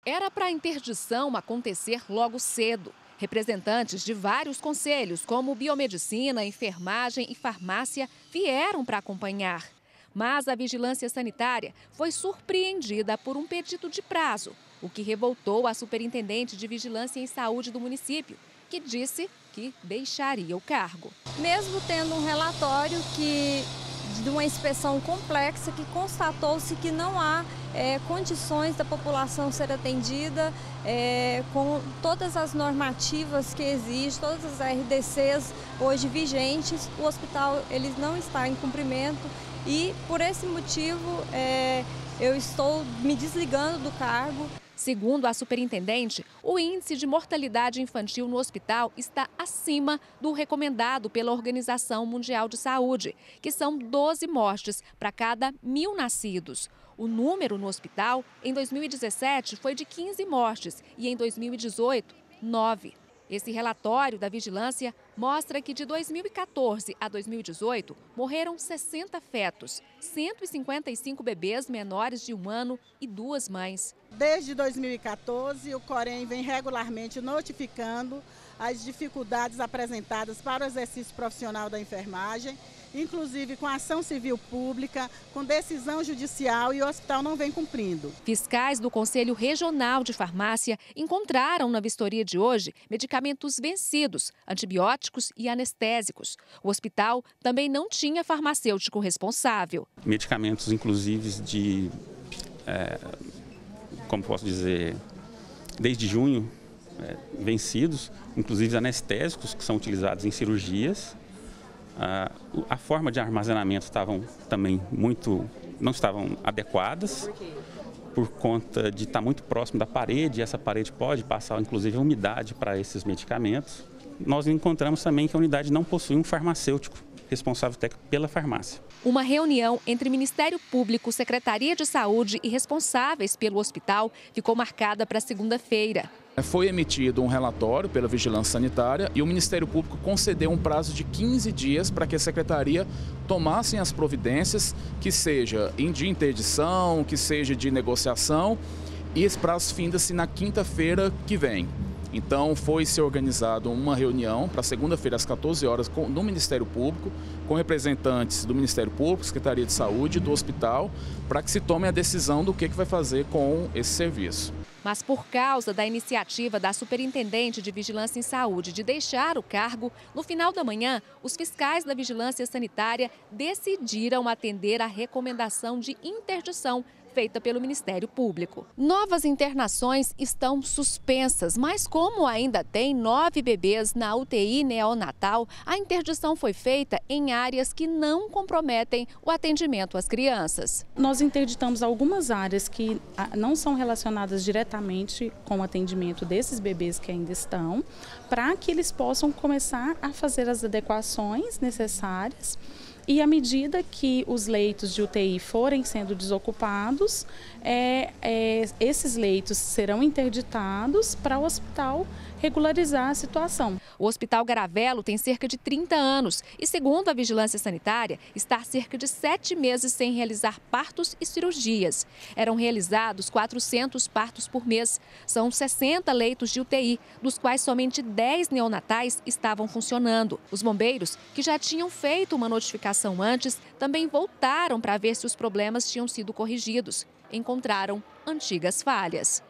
Era para a interdição acontecer logo cedo. Representantes de vários conselhos, como biomedicina, enfermagem e farmácia, vieram para acompanhar. Mas a vigilância sanitária foi surpreendida por um pedido de prazo, o que revoltou a superintendente de vigilância em saúde do município, que disse que deixaria o cargo. Mesmo tendo um relatório de uma inspeção complexa que constatou-se que não há condições da população ser atendida com todas as normativas que existem, todas as RDCs hoje vigentes, o hospital ele não está em cumprimento e por esse motivo eu estou me desligando do cargo. Segundo a superintendente, o índice de mortalidade infantil no hospital está acima do recomendado pela Organização Mundial de Saúde, que são 12 mortes para cada 1.000 nascidos. O número no hospital, em 2017, foi de 15 mortes e em 2018, 9. Esse relatório da vigilância mostra que de 2014 a 2018 morreram 60 fetos, 155 bebês menores de 1 ano e 2 mães. Desde 2014, o Corém vem regularmente notificando as dificuldades apresentadas para o exercício profissional da enfermagem, inclusive com ação civil pública, com decisão judicial, e o hospital não vem cumprindo. Fiscais do Conselho Regional de Farmácia encontraram na vistoria de hoje medicamentos vencidos, antibióticos e anestésicos. O hospital também não tinha farmacêutico responsável. Medicamentos, inclusive, como posso dizer, desde junho, vencidos, inclusive anestésicos que são utilizados em cirurgias. A forma de armazenamento não estavam adequadas por conta de estar muito próximo da parede, e essa parede pode passar, inclusive, a umidade para esses medicamentos. Nós encontramos também que a unidade não possui um farmacêutico responsável técnico pela farmácia. Uma reunião entre Ministério Público, Secretaria de Saúde e responsáveis pelo hospital ficou marcada para segunda-feira. Foi emitido um relatório pela Vigilância Sanitária e o Ministério Público concedeu um prazo de 15 dias para que a Secretaria tomasse as providências, que seja de interdição, que seja de negociação, e esse prazo finda-se na quinta-feira que vem. Então, foi-se organizada uma reunião para segunda-feira, às 14 horas, no Ministério Público, com representantes do Ministério Público, Secretaria de Saúde e do hospital, para que se tome a decisão do que vai fazer com esse serviço. Mas por causa da iniciativa da Superintendente de Vigilância em Saúde de deixar o cargo, no final da manhã, os fiscais da Vigilância Sanitária decidiram atender a recomendação de interdição feita pelo Ministério Público. Novas internações estão suspensas, mas como ainda tem 9 bebês na UTI neonatal, a interdição foi feita em áreas que não comprometem o atendimento às crianças. Nós interditamos algumas áreas que não são relacionadas diretamente com o atendimento desses bebês que ainda estão, para que eles possam começar a fazer as adequações necessárias. E à medida que os leitos de UTI forem sendo desocupados, esses leitos serão interditados para o hospital regularizar a situação. O Hospital Garavelo tem cerca de 30 anos e, segundo a Vigilância Sanitária, está há cerca de 7 meses sem realizar partos e cirurgias. Eram realizados 400 partos por mês. São 60 leitos de UTI, dos quais somente 10 neonatais estavam funcionando. Os bombeiros, que já tinham feito uma notificação antes, também voltaram para ver se os problemas tinham sido corrigidos. Encontraram antigas falhas.